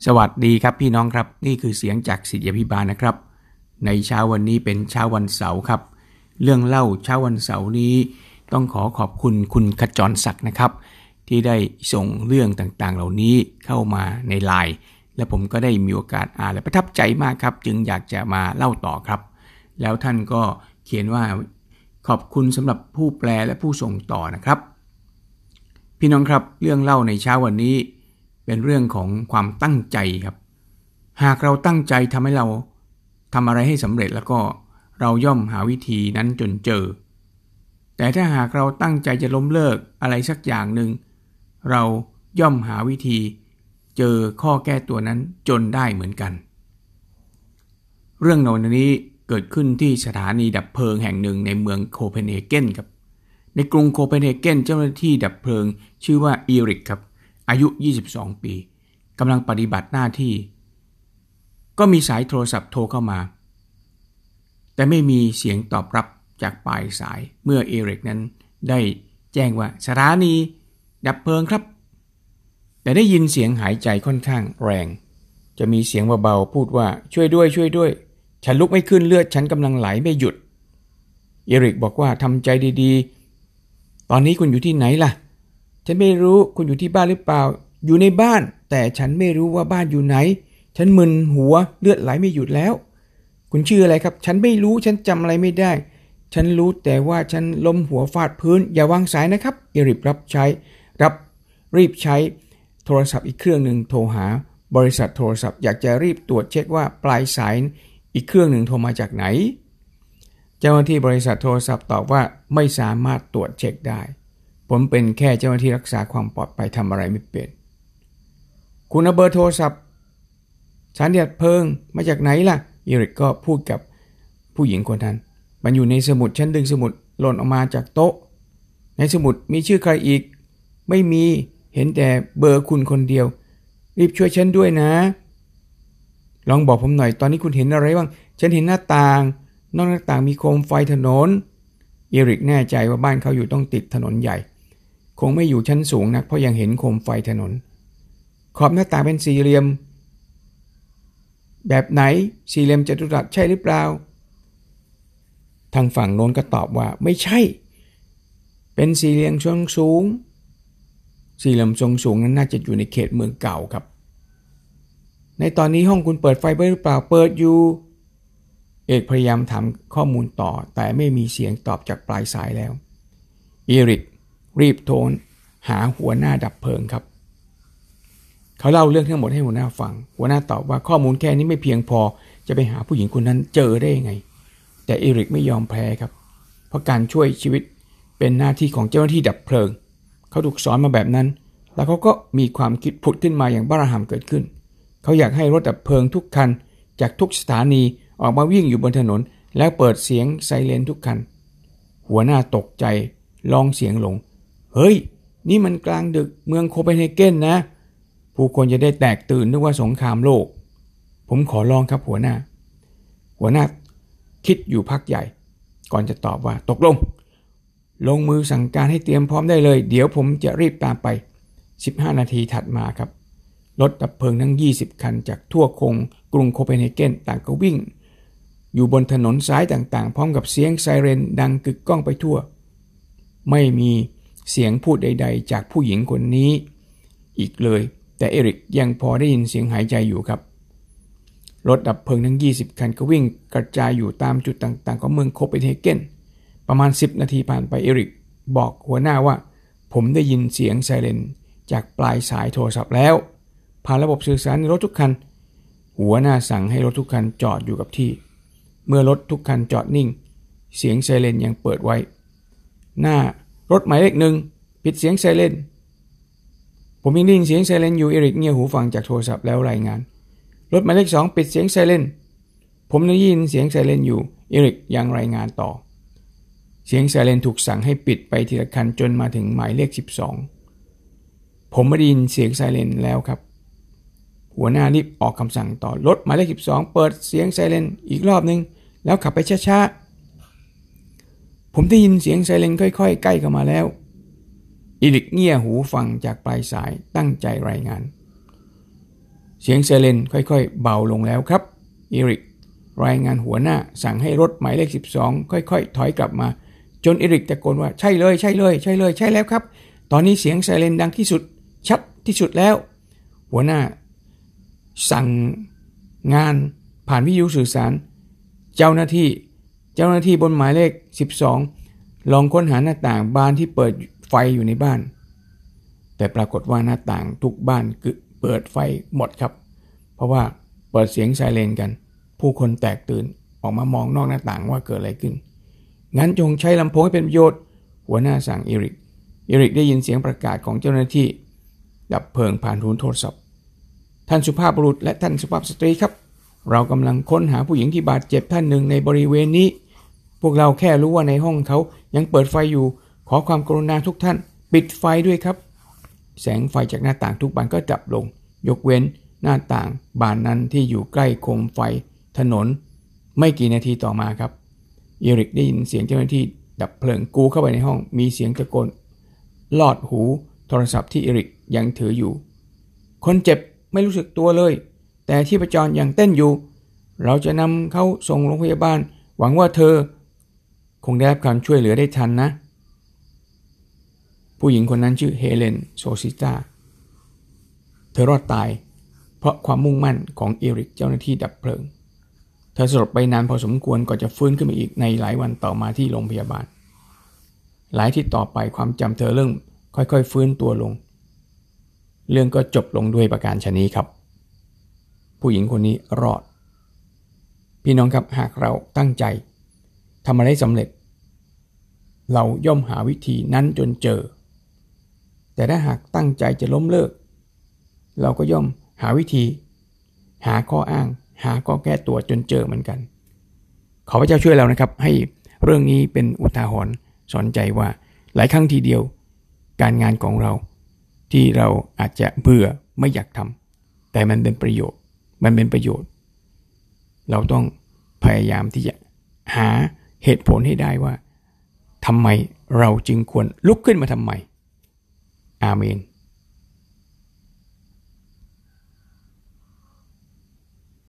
สวัสดีครับพี่น้องครับนี่คือเสียงจากศิษยาภิบาลนะครับในเช้าวันนี้เป็นเช้าวันเสาร์ครับเรื่องเล่าเช้าวันเสาร์นี้ต้องขอบคุณคุณขจรศักดิ์นะครับที่ได้ส่งเรื่องต่างๆเหล่านี้เข้ามาในไลน์และผมก็ได้มีโอกาสอ่านและประทับใจมากครับจึงอยากจะมาเล่าต่อครับแล้วท่านก็เขียนว่าขอบคุณสำหรับผู้แปลและผู้ส่งต่อนะครับพี่น้องครับเรื่องเล่าในเช้าวันนี้เป็นเรื่องของความตั้งใจครับหากเราตั้งใจทำให้เราทำอะไรให้สำเร็จแล้วก็เราย่อมหาวิธีนั้นจนเจอแต่ถ้าหากเราตั้งใจจะล้มเลิกอะไรสักอย่างหนึ่งเราย่อมหาวิธีเจอข้อแก้ตัวนั้นจนได้เหมือนกันเรื่องในวันนี้เกิดขึ้นที่สถานีดับเพลิงแห่งหนึ่งในเมืองโคเปนเฮเกนครับในกรุงโคเปนเฮเกนเจ้าหน้าที่ดับเพลิงชื่อว่าอีริกครับอายุ22ปีกำลังปฏิบัติหน้าที่ก็มีสายโทรศัพท์โทรเข้ามาแต่ไม่มีเสียงตอบรับจากปลายสายเมื่อเอริกนั้นได้แจ้งว่าสถานีดับเพลิงครับแต่ได้ยินเสียงหายใจค่อนข้างแรงจะมีเสียงเบาๆพูดว่าช่วยด้วยฉันลุกไม่ขึ้นเลือดฉันกำลังไหลไม่หยุดเอริกบอกว่าทำใจดีๆตอนนี้คุณอยู่ที่ไหนล่ะฉันไม่รู้คุณอยู่ที่บ้านหรือเปล่าอยู่ในบ้านแต่ฉันไม่รู้ว่าบ้านอยู่ไหนฉันมึนหัวเลือดไหลไม่หยุดแล้วคุณชื่ออะไรครับฉันไม่รู้ฉันจำอะไรไม่ได้ฉันรู้แต่ว่าฉันล้มหัวฟาดพื้นอย่าวางสายนะครับเอริกรีบใช้โทรศัพท์อีกเครื่องหนึ่งโทรหาบริษัทโทรศัพท์อยากจะรีบตรวจเช็คว่าปลายสายอีกเครื่องหนึ่งโทรมาจากไหนเจ้าหน้าที่บริษัทโทรศัพท์ตอบว่าไม่สามารถตรวจเช็คได้ผมเป็นแค่เจ้าหน้าที่รักษาความปลอดภัยทำอะไรไม่เป็นคุณเอาเบอร์โทรศัพท์สถานีดับเพลิงมาจากไหนล่ะเอริกก็พูดกับผู้หญิงคนนั้นมันอยู่ในสมุดฉันดึงสมุดหล่นออกมาจากโต๊ะในสมุดมีชื่อใครอีกไม่มีเห็นแต่เบอร์คุณคนเดียวรีบช่วยฉันด้วยนะลองบอกผมหน่อยตอนนี้คุณเห็นอะไรบ้างฉันเห็นหน้าต่างนอกหน้าต่างมีโคมไฟถนนเอริกแน่ใจว่าบ้านเขาอยู่ต้องติดถนนใหญ่คงไม่อยู่ชั้นสูงนักเพราะยังเห็นโคมไฟถนนขอบหน้าต่างเป็นสี่เหลี่ยมแบบไหนสี่เหลี่ยมจัตุรัสใช่หรือเปล่าทางฝั่งโน้นก็ตอบว่าไม่ใช่เป็นสี่เหลี่ยมทรงสูงสี่เหลี่ยมทรงสูงนั้นน่าจะอยู่ในเขตเมืองเก่าครับในตอนนี้ห้องคุณเปิดไฟไว้หรือเปล่าเปิดอยู่เอกพยายามถามข้อมูลต่อแต่ไม่มีเสียงตอบจากปลายสายแล้วเอริกรีบโทรหาหัวหน้าดับเพลิงครับเขาเล่าเรื่องทั้งหมดให้หัวหน้าฟังหัวหน้าตอบว่าข้อมูลแค่นี้ไม่เพียงพอจะไปหาผู้หญิงคนนั้นเจอได้ยังไงแต่เอริกไม่ยอมแพ้ครับเพราะการช่วยชีวิตเป็นหน้าที่ของเจ้าหน้าที่ดับเพลิงเขาถูกสอนมาแบบนั้นแล้วเขาก็มีความคิดผุดขึ้นมาอย่างบ้าระห่ำเกิดขึ้นเขาอยากให้รถดับเพลิงทุกคันจากทุกสถานีออกมาวิ่งอยู่บนถนนแล้วเปิดเสียงไซเรนทุกคันหัวหน้าตกใจลองเสียงลงเฮ้ยนี่มันกลางดึกเมืองโคเปนเฮเกนนะผู้คนจะได้แตกตื่นนึกว่าสงครามโลกผมขอลองครับหัวหน้าคิดอยู่พักใหญ่ก่อนจะตอบว่าตกลงมือสั่งการให้เตรียมพร้อมได้เลยเดี๋ยวผมจะรีบตามไป15นาทีถัดมาครับรถดับเพลิงทั้ง20คันจากทั่วกรุงโคเปนเฮเกนต่างก็วิ่งอยู่บนถนนสายต่างๆพร้อมกับเสียงไซเรนดังกึกก้องไปทั่วไม่มีเสียงพูดใดๆจากผู้หญิงคนนี้อีกเลยแต่เอริกยังพอได้ยินเสียงหายใจอยู่ครับรถดับเพลิงทั้ง20คันก็วิ่งกระจายอยู่ตามจุดต่างๆของเมืองโคเปนเฮเกนประมาณ10นาทีผ่านไปเอริกบอกหัวหน้าว่าผมได้ยินเสียงไซเรนจากปลายสายโทรศัพท์แล้วผ่านระบบสื่อสารในรถทุกคันหัวหน้าสั่งให้รถทุกคันจอดอยู่กับที่เมื่อรถทุกคันจอดนิ่งเสียงไซเรนยังเปิดไว้หน้ารถหมายเลข1ปิดเสียงไซเรนผมยังได้ยินเสียงไซเรนอยู่เอริกเงี่ยหูฟังจากโทรศัพท์แล้วรายงานรถหมายเลข2ปิดเสียงไซเรนผมได้ยินเสียงไซเรนอยู่เอริกยังรายงานต่อเสียงไซเรนถูกสั่งให้ปิดไปทีละคันจนมาถึงหมายเลข12ผมไม่ได้ยินเสียงไซเรนแล้วครับหัวหน้ารีบออกคำสั่งต่อรถหมายเลข12เปิดเสียงไซเรนอีกรอบนึงแล้วขับไปช้าๆผมได้ยินเสียงไซเรนค่อยๆใกล้เข้ามาแล้วเอริกเงี่ยหูฟังจากปลายสายตั้งใจรายงานเสียงไซเรนค่อยๆเบาลงแล้วครับเอริกรายงานหัวหน้าสั่งให้รถหมายเลข12ค่อยๆถอยกลับมาจนเอริกตะโกนว่าใช่เลยใช่เลยใช่เลยใช่แล้วครับตอนนี้เสียงไซเรนดังที่สุดชัดที่สุดแล้วหัวหน้าสั่งงานผ่านวิทยุสื่อสารเจ้าหน้าที่บนหมายเลข12ลองค้นหาหน้าต่างบานที่เปิดไฟอยู่ในบ้านแต่ปรากฏว่าหน้าต่างทุกบ้านเปิดไฟหมดครับเพราะว่าเปิดเสียงไซเรนกันผู้คนแตกตื่นออกมามองนอกหน้าต่างว่าเกิดอะไรขึ้นงั้นจงใช้ลำโพงให้เป็นประโยชน์หัวหน้าสั่งเอริกได้ยินเสียงประกาศของเจ้าหน้าที่ดับเพลิงผ่านหูโทรศัพท์ท่านสุภาพบุรุษและท่านสุภาพสตรีครับเรากำลังค้นหาผู้หญิงที่บาดเจ็บท่านหนึ่งในบริเวณนี้พวกเราแค่รู้ว่าในห้องเขายังเปิดไฟอยู่ขอความกรุณาทุกท่านปิดไฟด้วยครับแสงไฟจากหน้าต่างทุกบานก็ดับลงยกเว้นหน้าต่างบานนั้นที่อยู่ใกล้โคมไฟถนนไม่กี่นาทีต่อมาครับเอริกได้ยินเสียงเจ้าหน้าที่ดับเพลิงกูเข้าไปในห้องมีเสียงตะโกนลอดหูโทรศัพท์ที่เอริกยังถืออยู่คนเจ็บไม่รู้สึกตัวเลยแต่ชีพจรยังเต้นอยู่เราจะนำเขาส่งโรงพยาบาลหวังว่าเธอคงได้รับการช่วยเหลือได้ทันนะผู้หญิงคนนั้นชื่อเฮเลนโซซิตาเธอรอดตายเพราะความมุ่งมั่นของเอริกเจ้าหน้าที่ดับเพลิงเธอสลบไปนานพอสมควรก่อนจะฟื้นขึ้นมาอีกในหลายวันต่อมาที่โรงพยาบาลหลายที่ต่อไปความจำเธอเริ่มค่อยๆฟื้นตัวลงเรื่องก็จบลงด้วยประการฉะนี้ครับผู้หญิงคนนี้รอดพี่น้องครับหากเราตั้งใจทำอะไรสำเร็จเราย่อมหาวิธีนั้นจนเจอแต่ถ้าหากตั้งใจจะล้มเลิกเราก็ย่อมหาวิธีหาข้ออ้างหาข้อแก้ตัวจนเจอเหมือนกันขอพระเจ้าช่วยเรานะครับให้เรื่องนี้เป็นอุทาหรณ์สอนใจว่าหลายครั้งทีเดียวการงานของเราที่เราอาจจะเบื่อไม่อยากทำแต่มันเป็นประโยชน์เราต้องพยายามที่จะหาเหตุผลให้ได้ว่าทำไมเราจึงควรลุกขึ้นมาทำไมอาเมน